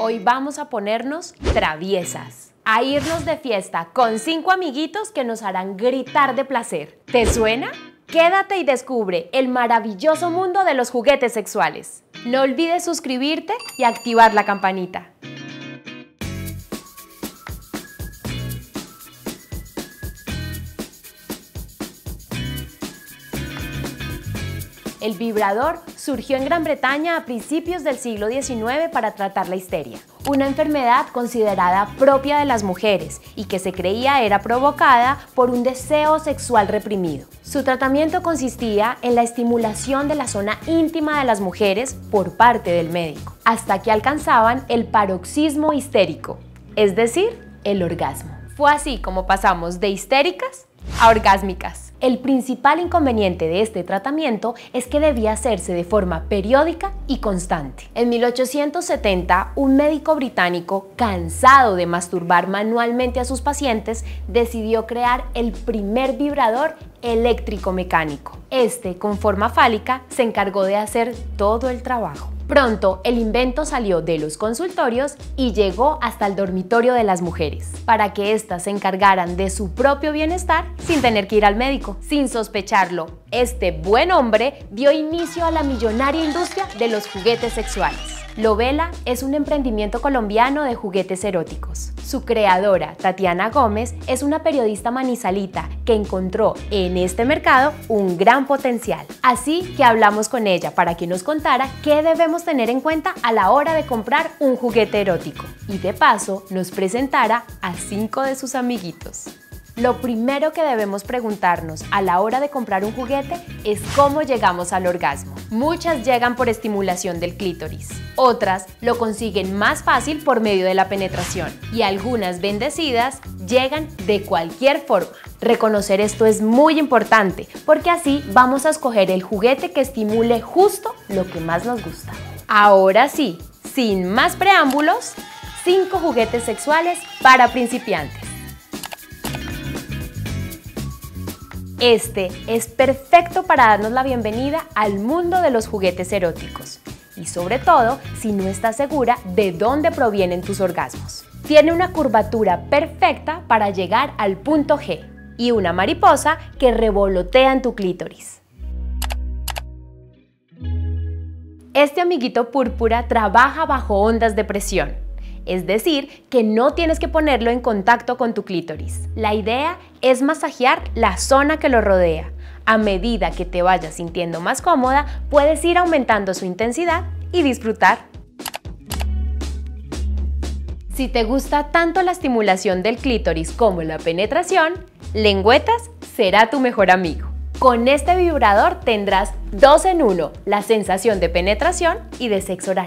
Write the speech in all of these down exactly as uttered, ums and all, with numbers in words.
Hoy vamos a ponernos traviesas, a irnos de fiesta con cinco amiguitos que nos harán gritar de placer. ¿Te suena? Quédate y descubre el maravilloso mundo de los juguetes sexuales. No olvides suscribirte y activar la campanita. El vibrador surgió en Gran Bretaña a principios del siglo diecinueve para tratar la histeria, una enfermedad considerada propia de las mujeres y que se creía era provocada por un deseo sexual reprimido. Su tratamiento consistía en la estimulación de la zona íntima de las mujeres por parte del médico, hasta que alcanzaban el paroxismo histérico, es decir, el orgasmo. Fue así como pasamos de histéricas a orgásmicas. El principal inconveniente de este tratamiento es que debía hacerse de forma periódica y constante. En mil ochocientos setenta, un médico británico, cansado de masturbar manualmente a sus pacientes, decidió crear el primer vibrador eléctrico-mecánico. Este, con forma fálica, se encargó de hacer todo el trabajo. Pronto, el invento salió de los consultorios y llegó hasta el dormitorio de las mujeres, para que éstas se encargaran de su propio bienestar sin tener que ir al médico. Sin sospecharlo, este buen hombre dio inicio a la millonaria industria de los juguetes sexuales. Lovela es un emprendimiento colombiano de juguetes eróticos. Su creadora, Tatiana Gómez, es una periodista manizalita que encontró en este mercado un gran potencial. Así que hablamos con ella para que nos contara qué debemos tener en cuenta a la hora de comprar un juguete erótico. Y de paso, nos presentara a cinco de sus amiguitos. Lo primero que debemos preguntarnos a la hora de comprar un juguete es cómo llegamos al orgasmo. Muchas llegan por estimulación del clítoris, otras lo consiguen más fácil por medio de la penetración y algunas bendecidas llegan de cualquier forma. Reconocer esto es muy importante porque así vamos a escoger el juguete que estimule justo lo que más nos gusta. Ahora sí, sin más preámbulos, cinco juguetes sexuales para principiantes. Este es perfecto para darnos la bienvenida al mundo de los juguetes eróticos y sobre todo si no estás segura de dónde provienen tus orgasmos. Tiene una curvatura perfecta para llegar al punto G y una mariposa que revolotea en tu clítoris. Este amiguito púrpura trabaja bajo ondas de presión. Es decir, que no tienes que ponerlo en contacto con tu clítoris. La idea es masajear la zona que lo rodea. A medida que te vayas sintiendo más cómoda, puedes ir aumentando su intensidad y disfrutar. Si te gusta tanto la estimulación del clítoris como la penetración, Lengüetas será tu mejor amigo. Con este vibrador tendrás dos en uno, la sensación de penetración y de sexo oral.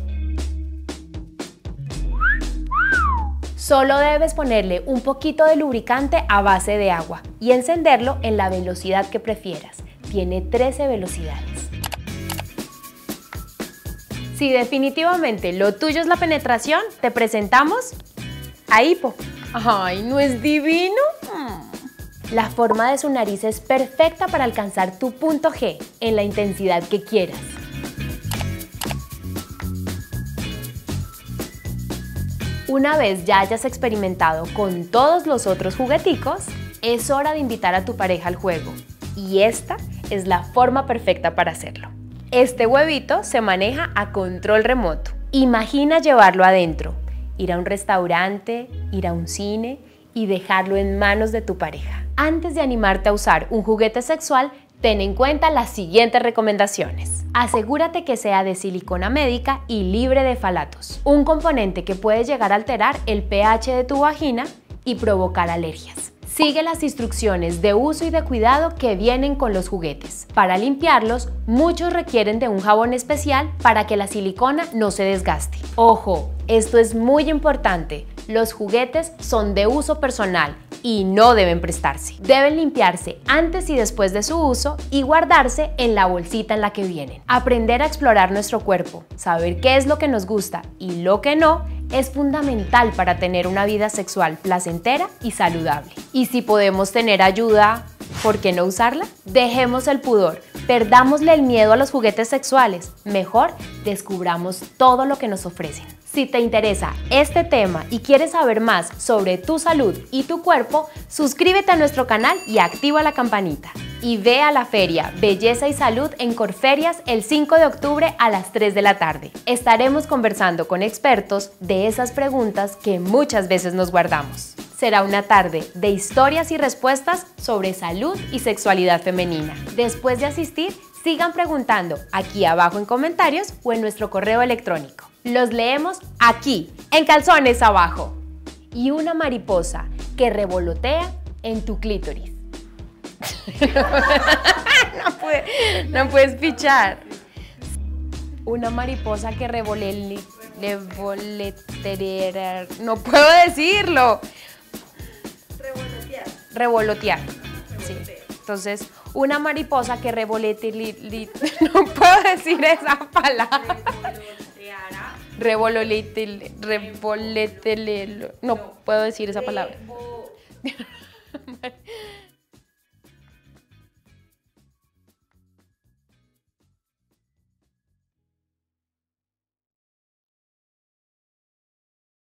Solo debes ponerle un poquito de lubricante a base de agua y encenderlo en la velocidad que prefieras. Tiene trece velocidades. Si definitivamente lo tuyo es la penetración, te presentamos a Hipo. ¡Ay, no es divino! La forma de su nariz es perfecta para alcanzar tu punto G en la intensidad que quieras. Una vez ya hayas experimentado con todos los otros jugueticos, es hora de invitar a tu pareja al juego. Y esta es la forma perfecta para hacerlo. Este huevito se maneja a control remoto. Imagina llevarlo adentro, ir a un restaurante, ir a un cine y dejarlo en manos de tu pareja. Antes de animarte a usar un juguete sexual, ten en cuenta las siguientes recomendaciones. Asegúrate que sea de silicona médica y libre de falatos, un componente que puede llegar a alterar el pH de tu vagina y provocar alergias. Sigue las instrucciones de uso y de cuidado que vienen con los juguetes. Para limpiarlos, muchos requieren de un jabón especial para que la silicona no se desgaste. ¡Ojo! Esto es muy importante. Los juguetes son de uso personal y no deben prestarse. Deben limpiarse antes y después de su uso y guardarse en la bolsita en la que vienen. Aprender a explorar nuestro cuerpo, saber qué es lo que nos gusta y lo que no, es fundamental para tener una vida sexual placentera y saludable. Y si podemos tener ayuda, ¿por qué no usarla? Dejemos el pudor, perdámosle el miedo a los juguetes sexuales. Mejor descubramos todo lo que nos ofrecen. Si te interesa este tema y quieres saber más sobre tu salud y tu cuerpo, suscríbete a nuestro canal y activa la campanita. Y ve a la feria Belleza y Salud en Corferias el cinco de octubre a las tres de la tarde. Estaremos conversando con expertos de esas preguntas que muchas veces nos guardamos. Será una tarde de historias y respuestas sobre salud y sexualidad femenina. Después de asistir, sigan preguntando aquí abajo en comentarios o en nuestro correo electrónico. Los leemos aquí, en Calzones Abajo. Y una mariposa que revolotea en tu clítoris. no, puede, no puedes pichar. Una mariposa que revole, revolotear. No puedo decirlo. Revolotear. Revolotear. Sí. Entonces, una mariposa que revolete. Li, li, no puedo decir esa palabra. Revololete. Revolete. No puedo decir esa palabra.